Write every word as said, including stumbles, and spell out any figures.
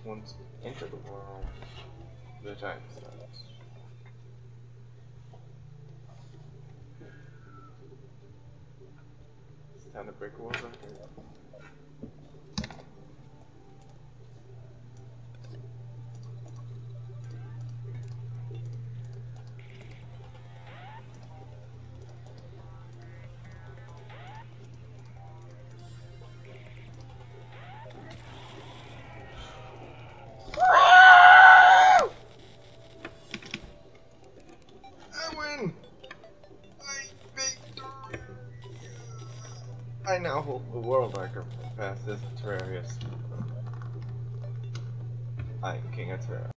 once you enter the world, the time starts. It's time to break a world record. I now hold the world record for fastest Terrarius. I am King of Terra.